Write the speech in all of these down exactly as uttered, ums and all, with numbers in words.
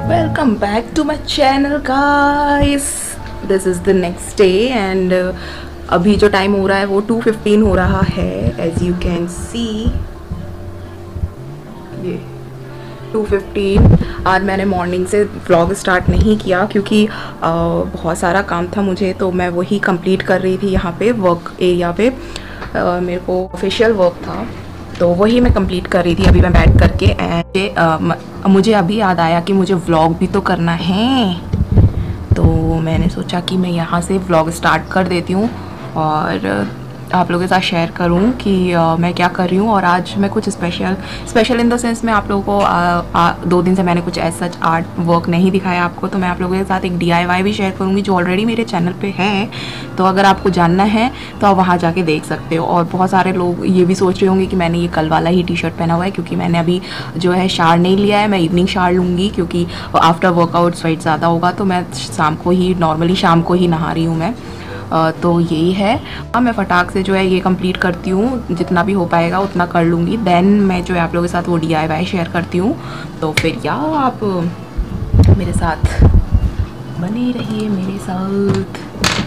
Welcome back to my channel guys. This is the next day and uh, अभी जो time हो रहा है वो टू फिफ्टीन हो रहा है. As you can see ये टू फिफ्टीन. आज मैंने मॉर्निंग से व्लॉग स्टार्ट नहीं किया क्योंकि आ, बहुत सारा काम था मुझे, तो मैं वही कंप्लीट कर रही थी. यहाँ पे वर्क एरिया पे आ, मेरे को ऑफिशियल वर्क था, तो वही मैं कंप्लीट कर रही थी अभी मैं बैठ करके. एंड मुझे अभी याद आया कि मुझे व्लॉग भी तो करना है, तो मैंने सोचा कि मैं यहाँ से व्लॉग स्टार्ट कर देती हूँ और आप लोगों के साथ शेयर करूँ कि uh, मैं क्या कर रही हूँ. और आज मैं कुछ special special in the sense मैं आप लोगों को आ, आ, दो दिन से मैंने कुछ ऐसा सच आर्ट वर्क नहीं दिखाया आपको, तो मैं आप लोगों के साथ एक डी आई वाई भी शेयर करूँगी जो ऑलरेडी मेरे चैनल पे है. तो अगर आपको जानना है तो आप वहाँ जाके देख सकते हो. और बहुत सारे लोग ये भी सोच रहे होंगे कि मैंने ये कल वाला ही टी शर्ट पहना हुआ है, क्योंकि मैंने अभी जो है शार नहीं लिया है. मैं इवनिंग शार लूँगी क्योंकि आफ्टर वर्कआउट स्वेट ज़्यादा होगा, तो मैं शाम को ही नॉर्मली शाम को ही नहा रही हूँ मैं. Uh, तो यही है. अब मैं फटाक से जो है ये कंप्लीट करती हूँ, जितना भी हो पाएगा उतना कर लूँगी. देन मैं जो है आप लोगों के साथ वो डी आई वाई शेयर करती हूँ. तो फिर या आप मेरे साथ बने रहिए मेरे साथ.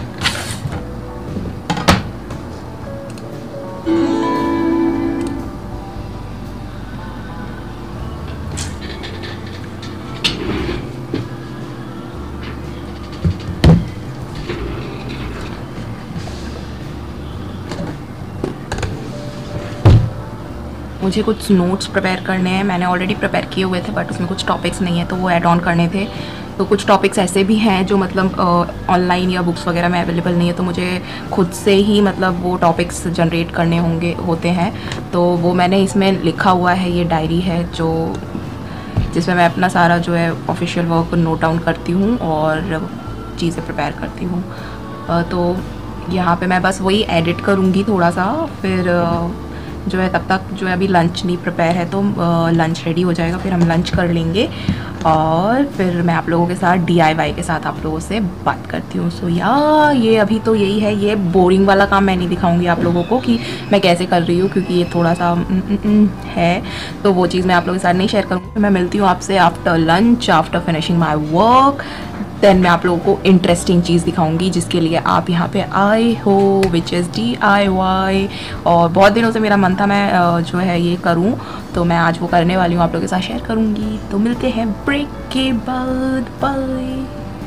मुझे कुछ नोट्स प्रिपेयर करने हैं. मैंने ऑलरेडी प्रिपेयर किए हुए थे बट उसमें कुछ टॉपिक्स नहीं है, तो वो ऐड ऑन करने थे. तो कुछ टॉपिक्स ऐसे भी हैं जो मतलब ऑनलाइन या बुक्स वगैरह में अवेलेबल नहीं है, तो मुझे खुद से ही मतलब वो टॉपिक्स जनरेट करने होंगे होते हैं. तो वो मैंने इसमें लिखा हुआ है. ये डायरी है जो जिसमें मैं अपना सारा जो है ऑफिशियल वर्क नोट डाउन करती हूँ और चीज़ें प्रिपेयर करती हूँ. तो यहाँ पे मैं बस वही एडिट करूँगी थोड़ा सा, फिर जो है तब तक जो है अभी लंच नहीं प्रिपेयर है, तो लंच रेडी हो जाएगा, फिर हम लंच कर लेंगे और फिर मैं आप लोगों के साथ डी आई वाई के साथ आप लोगों से बात करती हूँ. सो या ये अभी तो यही है. ये बोरिंग वाला काम मैं नहीं दिखाऊंगी आप लोगों को कि मैं कैसे कर रही हूँ, क्योंकि ये थोड़ा सा है, तो वो चीज़ मैं आप लोगों के साथ नहीं शेयर करूँगी. मैं मिलती हूँ आपसे after lunch, after finishing my work. Then मैं आप लोगों को इंटरेस्टिंग चीज़ दिखाऊंगी जिसके लिए आप यहाँ पे आए हो, which is D I Y. और बहुत दिनों से मेरा मन था मैं जो है ये करूँ, तो मैं आज वो करने वाली हूँ, आप लोगों के साथ शेयर करूँगी. तो मिलते हैं ब्रेक के बाद. बाय.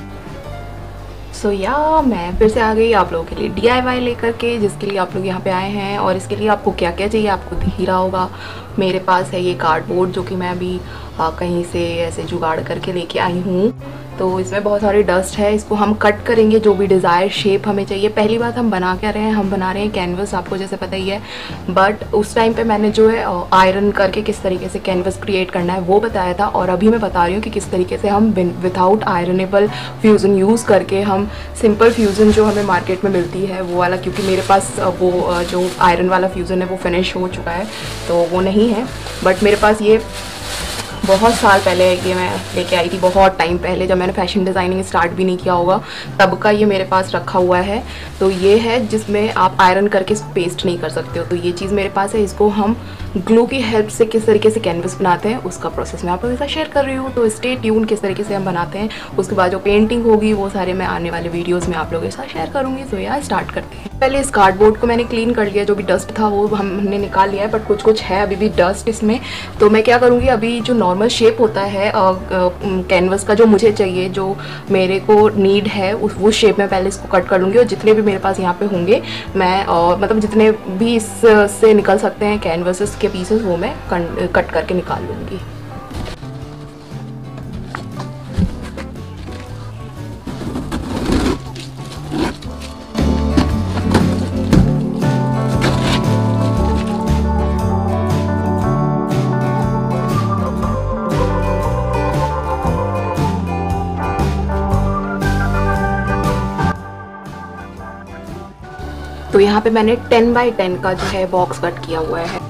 सो so, या मैं फिर से आ गई आप लोगों के लिए डी आई वाई लेकर के, जिसके लिए आप लोग यहाँ पे आए हैं. और इसके लिए आपको क्या क्या चाहिए आपको दिख ही रहा होगा. मेरे पास है ये कार्डबोर्ड जो कि मैं अभी आ, कहीं से ऐसे जुगाड़ करके लेके आई हूँ. तो इसमें बहुत सारी डस्ट है. इसको हम कट करेंगे जो भी डिज़ायर शेप हमें चाहिए. पहली बात हम बना क्या रहे हैं, हम बना रहे हैं कैनवस, आपको जैसे पता ही है. बट उस टाइम पे मैंने जो है आयरन करके किस तरीके से कैनवस क्रिएट करना है वो बताया था. और अभी मैं बता रही हूँ कि किस तरीके से हम विदाउट आयरनेबल फ्यूज़न यूज़ करके हम सिंपल फ्यूज़न जो हमें मार्केट में मिलती है वो वाला, क्योंकि मेरे पास वो जो आयरन वाला फ्यूज़न है वो फिनिश हो चुका है, तो वो नहीं है. बट मेरे पास ये बहुत साल पहले ये मैं लेके आई थी, बहुत टाइम पहले, जब मैंने फैशन डिज़ाइनिंग स्टार्ट भी नहीं किया होगा तब का ये मेरे पास रखा हुआ है. तो ये है जिसमें आप आयरन करके पेस्ट नहीं कर सकते हो. तो ये चीज़ मेरे पास है. इसको हम ग्लू की हेल्प से किस तरीके से कैनवस बनाते हैं उसका प्रोसेस मैं आप लोगों के साथ शेयर कर रही हूँ. तो स्टे ट्यून किस तरीके से हम बनाते हैं. उसके बाद जो पेंटिंग होगी वो सारे मैं आने वाले वीडियोज़ में आप लोगों के साथ शेयर करूँगी. तो यार स्टार्ट करते हैं. पहले इस कार्डबोर्ड को मैंने क्लीन कर लिया, जो भी डस्ट था वो हमने निकाल लिया है, बट कुछ कुछ है अभी भी डस्ट इसमें. तो मैं क्या करूँगी, अभी जो नॉर्मल शेप होता है कैनवस का जो मुझे चाहिए, जो मेरे को नीड है, उस वो शेप में पहले इसको कट कर लूँगी. और जितने भी मेरे पास यहाँ पे होंगे मैं और मतलब जितने भी इससे निकल सकते हैं कैनवसेस के पीसेस वो मैं कट करके निकाल लूँगी. तो यहाँ पे मैंने टेन बाई टेन का जो है बॉक्स कट किया हुआ है.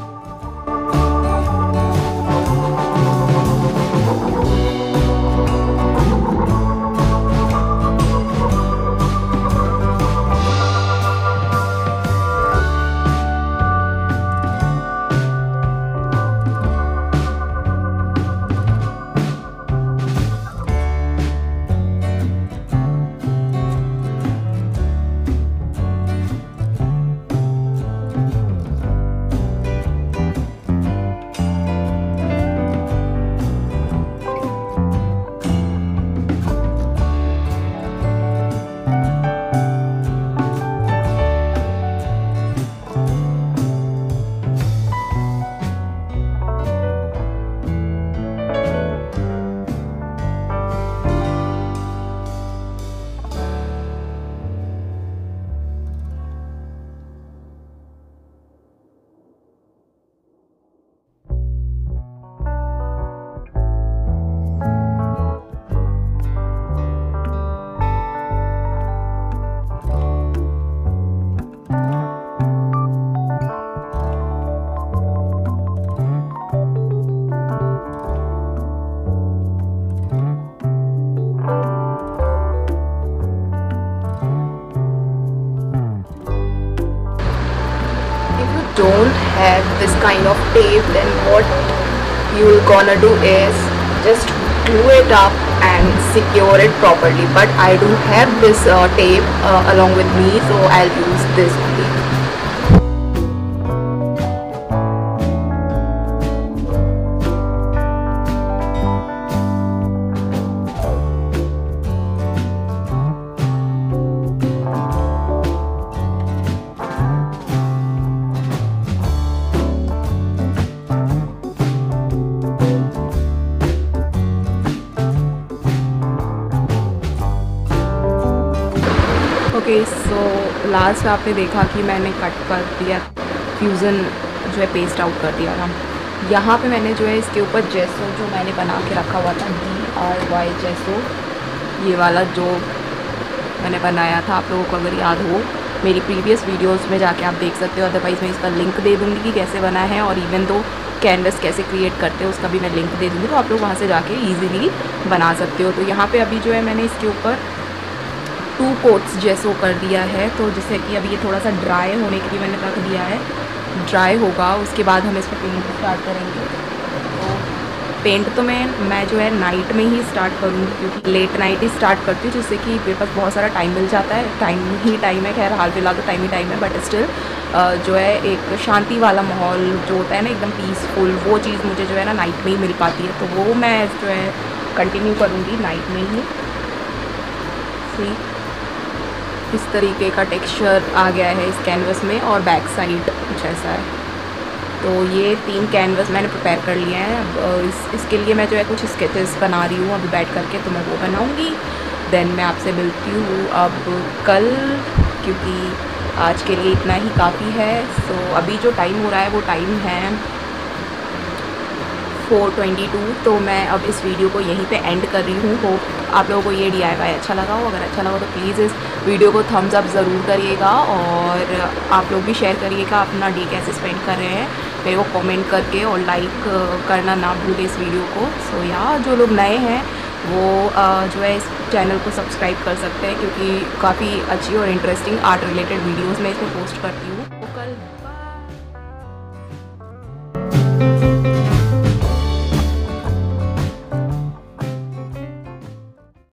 don't have this kind of tape, then what you're gonna do is just glue it up and secure it properly. But I do have this uh, tape uh, along with me, so I'll use this only. Okay so last आपने देखा कि मैंने cut कर दिया, fusion जो है paste out कर दिया था। यहाँ पे मैंने जो है इसके ऊपर जेसो जो मैंने बना के रखा हुआ था, डी आर वाई जेसो, ये वाला जो मैंने बनाया था, आप लोगों को अगर याद हो मेरी प्रीवियस वीडियोस में जाके आप देख सकते हो, अदरवाइज़ मैं इसका लिंक दे दूँगी कि कैसे बना है, और इवन दो कैनवस कैसे क्रिएट करते हो उसका भी मैं लिंक दे दूँगी, तो आप लोग वहाँ से जाके ईजिली बना सकते हो। तो यहाँ पर अभी जो है मैंने इसके ऊपर टू कोट्स जेसो कर दिया है, तो जिससे कि अभी ये थोड़ा सा ड्राई होने के लिए मैंने रख दिया है, ड्राई होगा उसके बाद हम इस पर पेंट स्टार्ट करेंगे। तो पेंट तो मैं मैं जो है नाइट में ही स्टार्ट करूँगी, क्योंकि लेट नाइट ही स्टार्ट करती हूँ, जिससे कि मेरे पास बहुत सारा टाइम मिल जाता है। टाइम ही टाइम है, खैर हाल फिलहाल तो टाइम ही टाइम है, बट स्टिल जो है एक शांति वाला माहौल जो होता है ना, एकदम पीसफुल, वो चीज़ मुझे जो है ना नाइट में ही मिल पाती है, तो वो मैं जो है कंटिन्यू करूँगी नाइट में ही। सी इस तरीके का टेक्सचर आ गया है इस कैनवस में, और बैक साइड कुछ ऐसा है। तो ये तीन कैनवस मैंने प्रिपेयर कर लिए हैं। अब इस इसके लिए मैं जो है कुछ स्केचेस बना रही हूँ अभी बैठ करके, तो मैं वो बनाऊँगी। देन मैं आपसे मिलती हूँ अब कल, क्योंकि आज के लिए इतना ही काफ़ी है। सो अभी जो टाइम हो रहा है वो टाइम है फोर ट्वेंटी टू, तो मैं अब इस वीडियो को यहीं पे एंड कर रही हूँ। होप आप लोगों को ये डी आई वाई अच्छा लगा हो। अगर अच्छा लगा तो प्लीज़ इस वीडियो को थम्स अप ज़रूर करिएगा, और आप लोग भी शेयर करिएगा अपना डे कैसे स्पेंड कर रहे हैं मेरे को कमेंट करके, और लाइक करना ना भूलें इस वीडियो को। सो या जो लोग नए हैं वो जो है इस चैनल को सब्सक्राइब कर सकते हैं, क्योंकि काफ़ी अच्छी और इंटरेस्टिंग आर्ट रिलेटेड वीडियोज़ मैं इसमें पोस्ट करती हूँ। तो कल